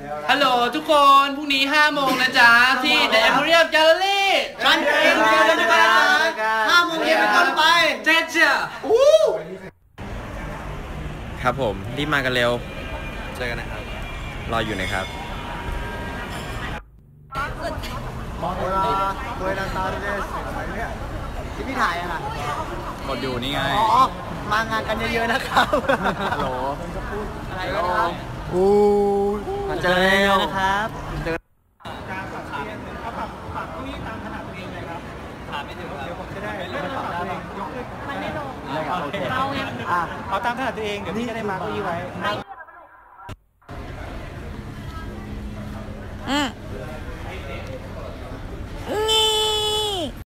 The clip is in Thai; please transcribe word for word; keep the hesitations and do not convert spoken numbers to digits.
ฮัลโหลทุกคนพรุ่งนี้ห้าโมงนะจ๊ะที่ The Emporium Gallery ชั้นเองเจอกันนะครับห้าโมงเย็นเป็นต้นไปเจ๊เจ้าครับผมรีบมากันเร็วเจอกันนะครับรออยู่นะครับเวลาโดยนาตาเดสอะไรเนี่ยที่พี่ถ่ายอะค่ะกดอยู่นี่ไงอ๋อมางานกันเยอะๆนะครับฮัลโหลอะไรนะครับอู้มาเจอแล้วนะครับเจอการปรับเปลี่ยนเอาปรับปรับที่ตามขนาดเองเลยครับถามไม่ถึงเดี๋ยวผมจะได้เลื่อนปรับตัวเองยกขึ้นมันไม่ลงโอเคเอาไงอ่ะเอาตามขนาดตัวเองเดี๋ยวพี่จะได้มาร์คอี้ไว้อืม